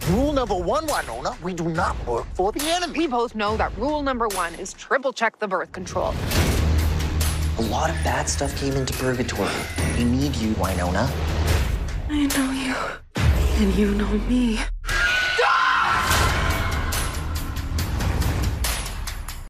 Rule number one, Wynonna, we do not work for the enemy. We both know that rule number one is triple check the birth control. A lot of bad stuff came into purgatory. We need you, Wynonna. I know you, and you know me.